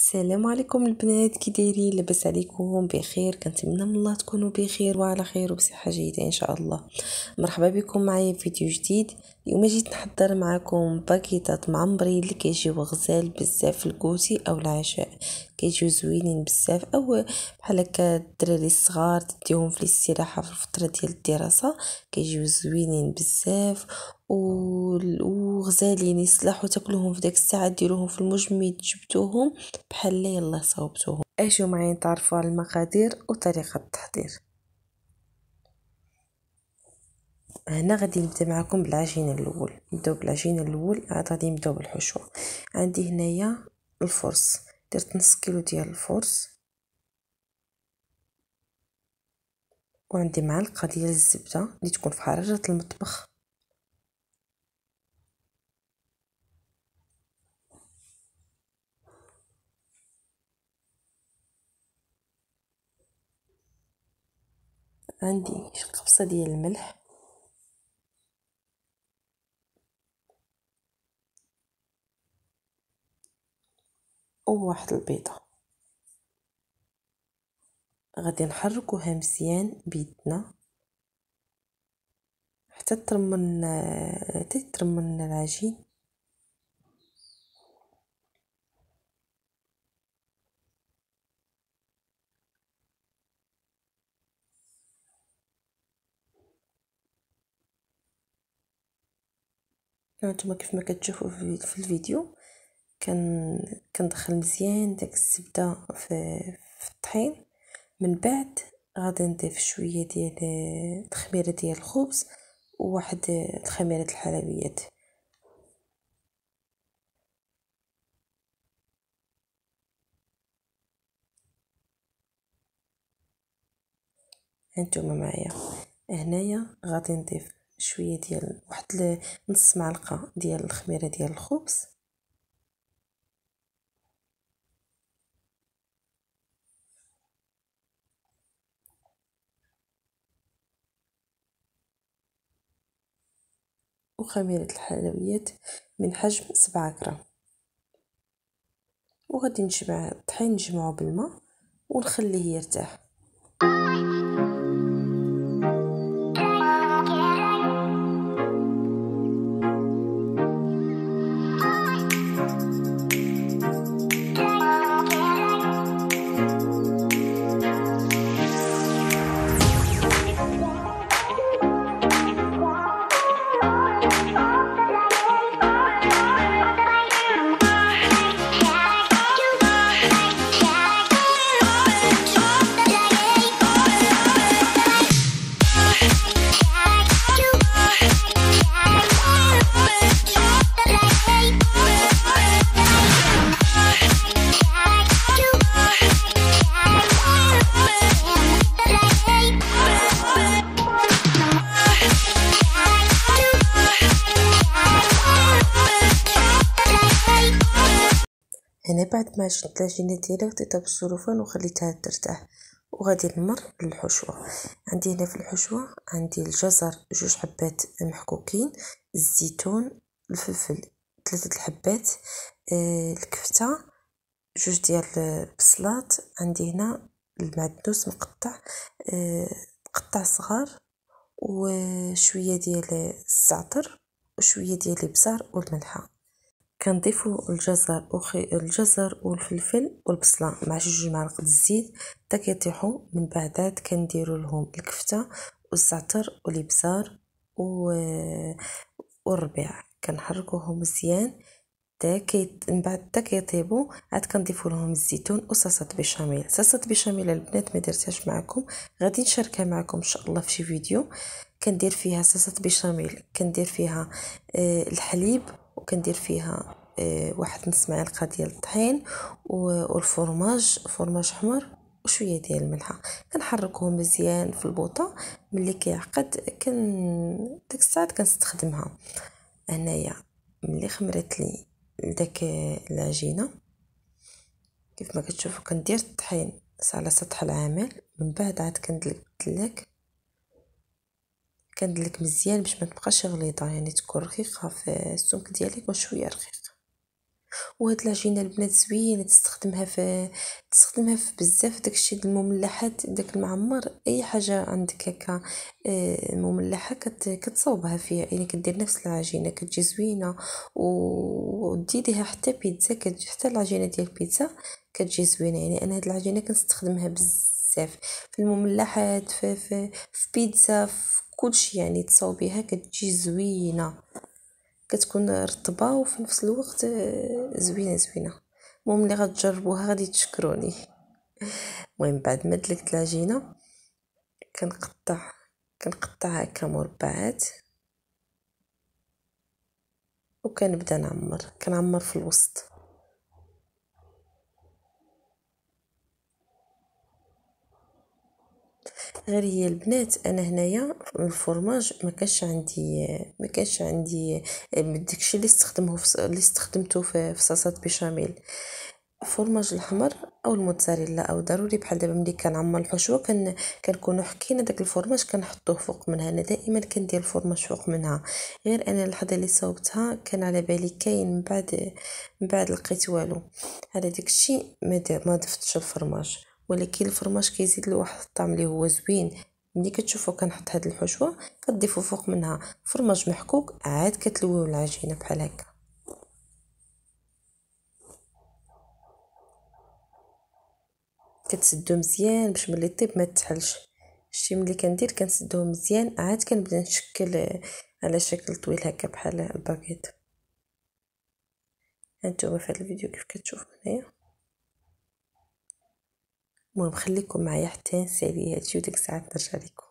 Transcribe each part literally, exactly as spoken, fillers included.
السلام عليكم البنات، كي دايرين؟ لاباس عليكم؟ بخير؟ كنتمنى من الله تكونوا بخير وعلى خير وبصحه جيده ان شاء الله. مرحبا بكم معايا في فيديو جديد. اليوم جيت نحضر معكم باكيطات معمرين اللي كيجيو غزال بزاف في الكوتي او العشاء، كيجيو زوينين بزاف، او بحال هكا الدراري الصغار تديهم في الاستراحه في الفتره ديال الدراسه، كيجيو زوينين بزاف وغزالين يصلحوا تاكلوهم في داك الساعه، ديروهم في المجمد جبدوهم بحال لا يلا صاوبتوهم. اجيو معايا نتعرفوا على المقادير وطريقه التحضير. هنا غادي نبدا معكم بالعجين الاول. نبداو بالعجين الاول، عاد غادي نبداو بالحشوه. عندي هنايا الفرص، درت نص كيلو ديال الفرص، وعندي معلقه ديال الزبده اللي تكون في حراره المطبخ، عندي قبصه ديال الملح، وواحد البيضه. غادي نحركوها مزيان بيدنا حتى ترمن حتى ترمن العجين. هانتوما كيف ما كتشوفوا في الفيديو كان كندخل مزيان داك الزبده في في الطحين. من بعد غادي نضيف شويه ديال الخميره ديال الخبز وواحد الخميره الحلويات. هانتوما معايا هنايا غادي نضيف شويه ديال واحد نص معلقه ديال الخميره ديال الخبز، وخميره الحلويات من حجم سبعة غرام. وغادي نجمع الطحين نجمعو بالماء ونخليه يرتاح. هنا بعد ما عجنت العجينه ديالي غطيتها بالسلوفان وخليتها ترتاح، وغادي نمر للحشوه. عندي هنا في الحشوه عندي الجزر جوج حبات محكوكين، الزيتون، الفلفل ثلاثه الحبات، آه الكفته جوج ديال البصلات، عندي هنا المعدنوس مقطع آه قطع صغار، وشويه ديال الزعتر وشويه ديال الابزار والملحه. كنضيفوا الجزر وخي الجزر والفلفل والبصله مع جوج معالق الزيت حتى كيطيحوا. من بعد كنديروا لهم الكفته والزعتر والابزار والربيع، كنحركوهم مزيان حتى كي من بعد حتى كيطيبوا. عاد كنضيفوا لهم الزيتون وصلصه بيشاميل. صلصه بيشاميل البنات ما درتهاش معكم، غادي نشاركها معكم ان شاء الله في شي فيديو. كندير فيها صلصه بيشاميل، كندير فيها آه الحليب، وكندير فيها آه واحد نص معلقه ديال الطحين والفرماج فرماج حمر وشويه ديال الملحه. كنحركوهم مزيان في البوطه. ملي كيعقد كن ديك الساعه كنستخدمها. هنايا ملي خمرت لي داك العجينه كيف ما كتشوفوا كندير الطحين على سطح العامل. من بعد عاد كندلك بالدلاك، كندلك مزيان باش ما تبقاش غليظه، يعني تكون رقيقه في السمك ديالك وشويه رقيق. وهاد العجينه البنات زوينه، تستخدمها في تستخدمها في بزاف داكشي د المملحات، داك المعمر، اي حاجه عندك هكا مملحه كت... كتصوبها فيها، يعني كدير نفس العجينه كتجي زوينه. وديريها حتى بيتزا، كتجي حتى العجينه ديال البيتزا كتجي زوينه. يعني انا هاد العجينه كنستخدمها بزاف في المملحات، في في, في بيتزا، في كلشي، يعني تصوبيها كتجي زوينه، كتكون رطبه وفي نفس الوقت زوينه زوينه. المهم اللي غتجربوها غادي تشكروني. المهم بعد ما دلكت العجينه كنقطع كنقطع هكا مربعات وكنبدا نعمر كنعمر في الوسط. غير هي البنات انا هنايا الفرماج ما كانش عندي ما كانش عندي داكشي اللي استخدموه في اللي استخدمته في صلصه بيشاميل، الفرماج الاحمر او الموتزاريلا، او ضروري بحال دابا ملي كنعمر الحشوه كن كنكونوا حكينا داك الفرماج كنحطوه فوق منها. انا دائما كندير الفرماج فوق منها، غير انا اللحظه اللي صوبتها كان على بالي كاين من بعد من بعد لقيت والو على داكشي ما ما ضفتش الفرماج. ولكن الفرماج كيزيد له واحد الطعم اللي هو زوين. ملي كتشوفوا كنحط هاد الحشوه كتضيفوا فوق منها فرماج محكوك، عاد كتلويو العجينه بحال هكا. كتسدو مزيان باش ملي طيب ما تحلش. شتي ملي كندير كنسدوه مزيان، عاد كنبدا نشكل على شكل طويل هكا بحال الباكيت. هانتوما في هذا الفيديو كيف كتشوفوا هنايا. المهم خليكم معايا حتى نسالي هادشي وديك الساعه نرجع لكم.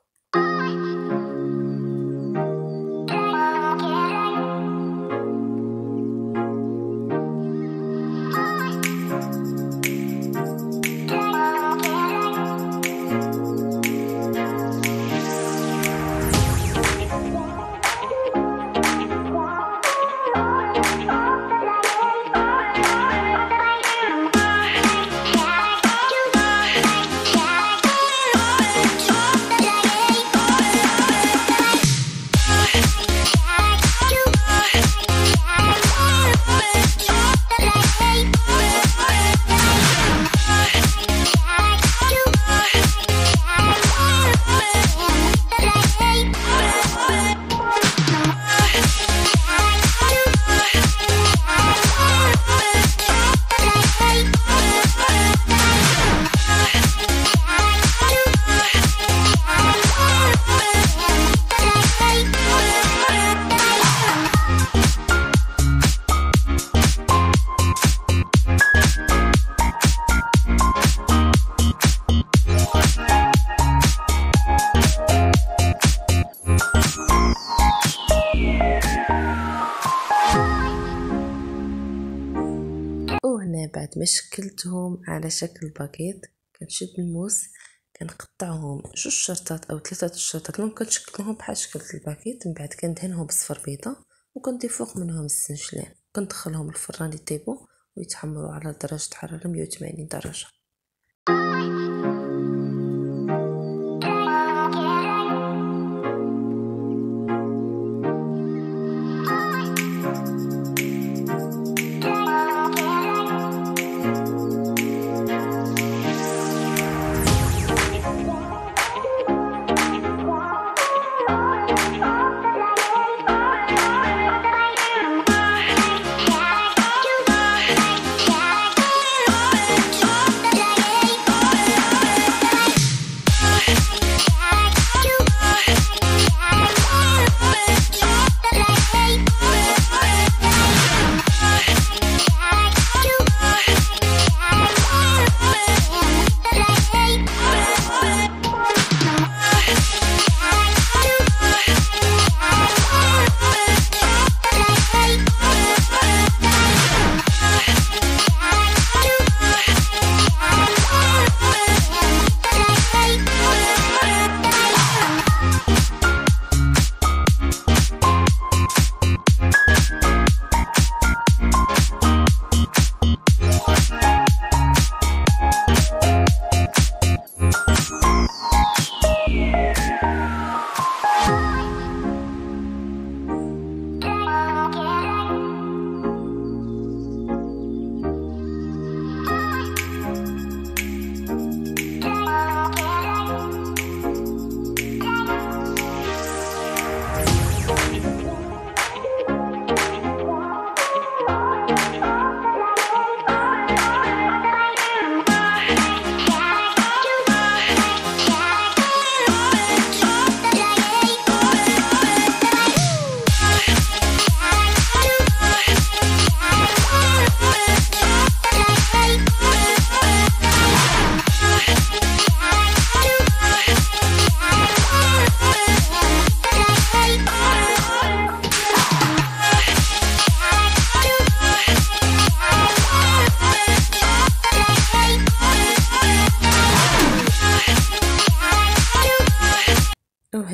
وهنا بعد ما شكلتهم على شكل باكيت كنشد الموس كنقطعهم جوج شرطات او ثلاثه شرطات، المهم كنشكلهم بحال شكل الباكيت. من بعد كندهنهم بصفر بيضه وكنضيف فوق منهم السنجلان، كندخلهم الفران يطيبوا ويتحمروا على درجه حراره مية وثمانين درجه.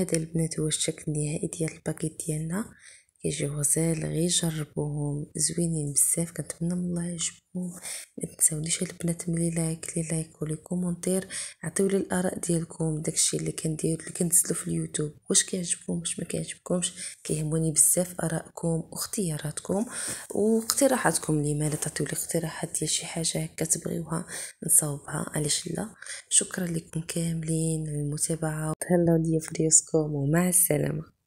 هذا البنات هو الشكل النهائي ديال الباكيت ديالنا. كيجيو غزال، غير جربوهم زوينين بزاف. كنتمنى من الله يعجبكم. ما تنساونيش البنات ملي لايك لي لايك ولي كومونتير، عطيولي الاراء ديالكم داكشي اللي كندير اللي كنزلو في اليوتيوب، واش كيعجبكم واش ما كيعجبكمش. كيهموني بزاف ارائكم واختياراتكم واقتراحاتكم. لما لا تعطيولي اقتراحات ديال شي حاجه هكا تبغيوها نصاوبها، علاش لا. شكرا لكم كاملين للمتابعه، تهلاو ليا في ديسكم ومع السلامه.